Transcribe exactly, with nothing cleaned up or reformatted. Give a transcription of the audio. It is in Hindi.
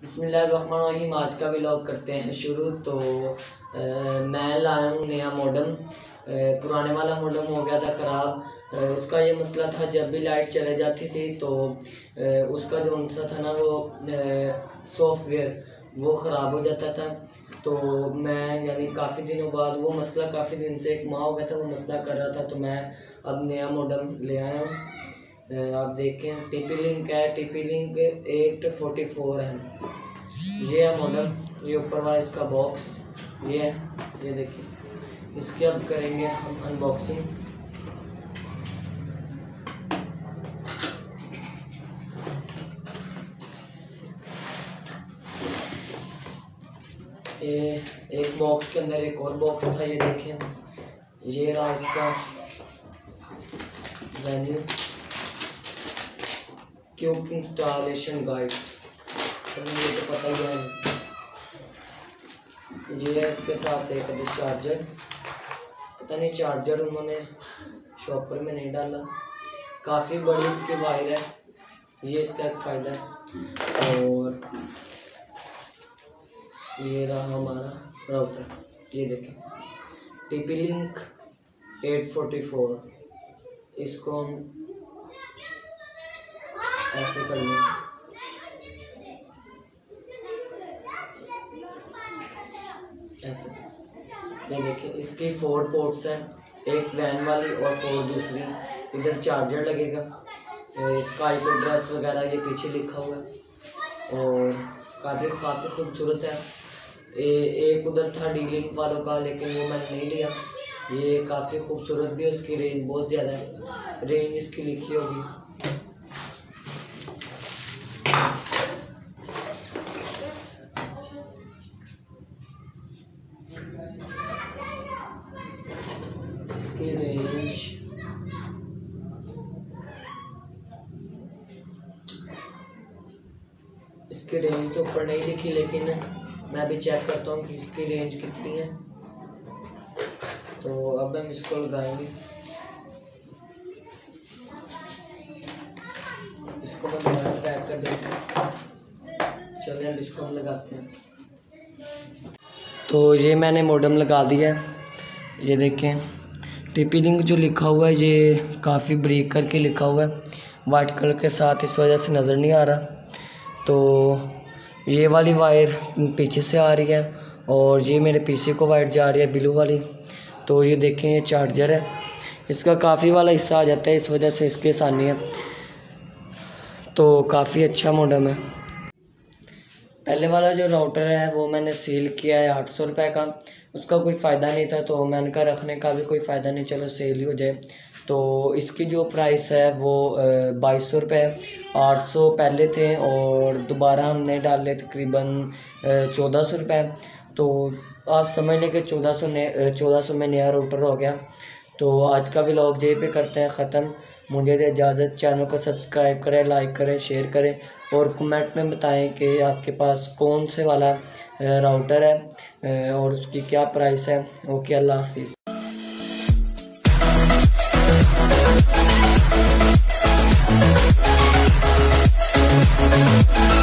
बिस्मिल्लाहिर्रहमानिर्रहीम। आज का व्लॉग करते हैं शुरू। तो आ, मैं लाया हूँ नया मॉडम। पुराने वाला मॉडम हो गया था ख़राब। उसका ये मसला था, जब भी लाइट चले जाती थी तो आ, उसका जो सा था ना वो सॉफ्टवेयर वो ख़राब हो जाता था। तो मैं यानी काफ़ी दिनों बाद वो मसला काफ़ी दिन से एक माह हो गया था वो मसला कर रहा था, तो मैं अब नया मॉडम ले आया हूँ। आप देखें टीपी लिंक है, TP Link eight forty four है। ये है मॉडम, ये ऊपर वाला इसका बॉक्स ये है, ये देखिए। इसके अब करेंगे हम अनबॉक्सिंग। ये एक बॉक्स के अंदर एक और बॉक्स था, ये देखें। ये रहा इसका मेन्यू, क्यूक इंस्टॉलेशन गाइड, तो मुझे तो पता ही है। ये है इसके साथ एक अभी चार्जर, पता नहीं चार्जर उन्होंने शॉपर में नहीं डाला। काफ़ी बड़ी इसकी वायर है, ये इसका एक फ़ायदा है। और ये रहा हमारा राउटर, ये देखें TP Link eight forty four. इसको हम ऐसे कर लें, ऐसे। ये देखिए इसकी फोर पोर्ट्स हैं, एक वैन वाली और फोर दूसरी। इधर चार्जर लगेगा, इसका आईपी एड्रेस वगैरह ये पीछे लिखा हुआ है और काफ़ी काफ़ी खूबसूरत है। ए, एक उधर था डी लिंक वालों का, लेकिन वो मैंने नहीं लिया। ये काफ़ी खूबसूरत भी है, उसकी रेंज बहुत ज़्यादा है, रेंज इसकी लिखी होगी। इसकी रेंज इसकी रेंज तो ऊपर नहीं लिखी, लेकिन मैं भी चेक करता हूँ कि इसकी रेंज कितनी है। तो अब हम इसको लगाएंगे, इसको मैं दोबारा पैक कर देता हूँ। चलिए अब इसको हम लगाते हैं। तो ये मैंने मॉडम लगा दिया है, ये देखें। टीपी लिंक जो लिखा हुआ है ये काफ़ी ब्रीक करके लिखा हुआ है, वाइट कलर के साथ, इस वजह से नज़र नहीं आ रहा। तो ये वाली वायर पीछे से आ रही है और ये मेरे पीछे को वायर जा रही है ब्लू वाली। तो ये देखें ये चार्जर है, इसका काफ़ी वाला हिस्सा आ जाता है, इस वजह से इसकी आसानी है। तो काफ़ी अच्छा मॉडम है। पहले वाला जो राउटर है वो मैंने सेल किया है आठ सौ रुपये का, उसका कोई फ़ायदा नहीं था, तो मैंने कहा रखने का भी कोई फ़ायदा नहीं, चलो सेल ही हो जाए। तो इसकी जो प्राइस है वो बाईस सौ रुपये, आठ सौ पहले थे और दोबारा हमने डाले तकरीबन चौदह सौ रुपये। तो आप समझ लें कि चौदह सौ ने चौदह सौ में नया राउटर हो गया। तो आज का व्लॉग यहीं पे करते हैं ख़त्म। मुझे दे इजाज़त, चैनल को सब्सक्राइब करें, लाइक करें, शेयर करें और कमेंट में बताएं कि आपके पास कौन से वाला राउटर है और उसकी क्या प्राइस है। ओके, अल्लाह हाफिज़। We'll be right back.